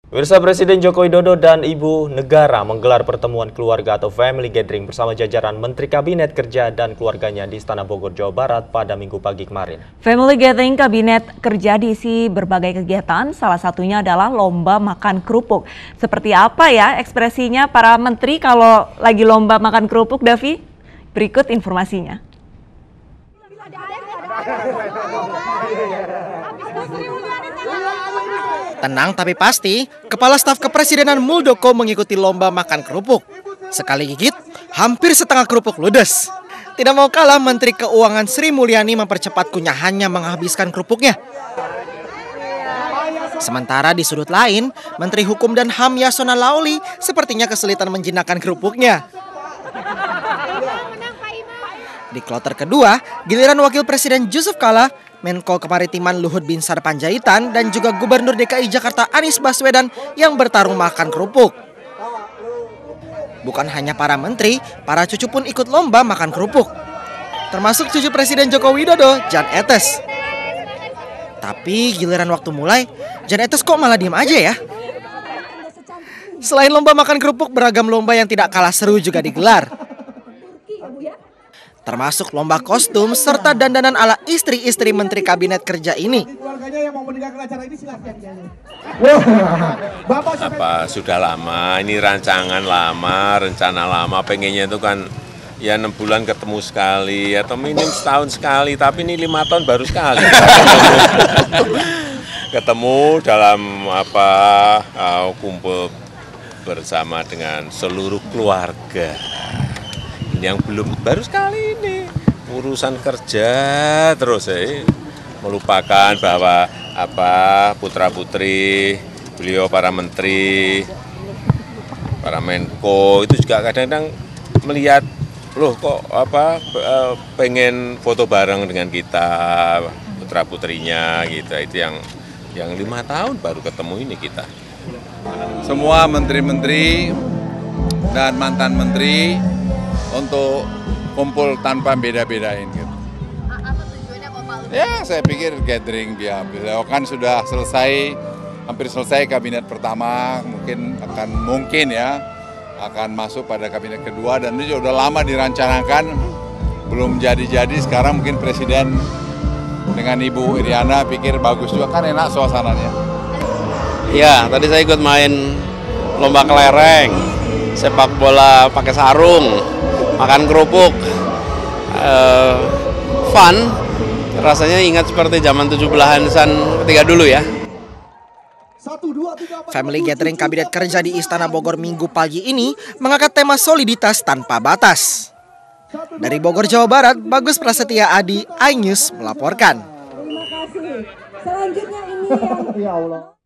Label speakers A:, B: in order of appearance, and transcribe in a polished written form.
A: Pemirsa, Presiden Joko Widodo dan Ibu Negara menggelar pertemuan keluarga atau family gathering bersama jajaran Menteri Kabinet Kerja dan keluarganya di Istana Bogor, Jawa Barat pada Minggu pagi kemarin.
B: Family gathering Kabinet Kerja diisi berbagai kegiatan, salah satunya adalah lomba makan kerupuk. Seperti apa ya ekspresinya para menteri kalau lagi lomba makan kerupuk, Davi? Berikut informasinya.
C: Tenang tapi pasti, Kepala Staf Kepresidenan Muldoko mengikuti lomba makan kerupuk. Sekali gigit, hampir setengah kerupuk ludes. Tidak mau kalah, Menteri Keuangan Sri Mulyani mempercepat kunyahannya menghabiskan kerupuknya. Sementara di sudut lain, Menteri Hukum dan HAM Yasona Laoly sepertinya kesulitan menjinakkan kerupuknya. Di kloter kedua, giliran Wakil Presiden Yusuf Kala, Menko Kemaritiman Luhut Binsar Panjaitan, dan juga Gubernur DKI Jakarta Anies Baswedan yang bertarung makan kerupuk. Bukan hanya para menteri, para cucu pun ikut lomba makan kerupuk. Termasuk cucu Presiden Joko Widodo, Jan Etes. Tapi giliran waktu mulai, Jan Etes kok malah diam aja ya? Selain lomba makan kerupuk, beragam lomba yang tidak kalah seru juga digelar. Termasuk lomba kostum serta dandanan ala istri-istri Menteri Kabinet Kerja ini.
D: Sudah lama, ini rancangan lama, rencana lama, pengennya itu kan ya 6 bulan ketemu sekali atau minim setahun sekali, tapi ini 5 tahun baru sekali. Ketemu dalam kumpul bersama dengan seluruh keluarga. Yang belum baru sekali ini urusan kerja terus melupakan bahwa putra putri beliau, para menteri, para menko itu juga kadang-kadang melihat loh kok pengen foto bareng dengan kita putra putrinya gitu. Itu yang 5 tahun baru ketemu ini kita.
E: Semua menteri-menteri dan mantan menteri untuk kumpul tanpa beda-bedain gitu.
F: Apa tujuannya Pak?
E: Ya, saya pikir gathering dia. Beliau kan sudah selesai, hampir selesai kabinet pertama, mungkin akan masuk pada kabinet kedua, dan ini sudah lama dirancangkan, belum jadi-jadi. Sekarang mungkin Presiden dengan Ibu Iriana pikir bagus juga, kan enak suasananya.
G: Iya, tadi saya ikut main lomba kelereng, sepak bola pakai sarung, makan kerupuk, fun, rasanya ingat seperti zaman 17-an ketika dulu ya.
C: Family gathering Kabinet Kerja di Istana Bogor Minggu pagi ini mengangkat tema soliditas tanpa batas. Dari Bogor, Jawa Barat, Bagus Prasetya Adi, iNews melaporkan.
H: Terima kasih. Selanjutnya ini yang... Ya Allah.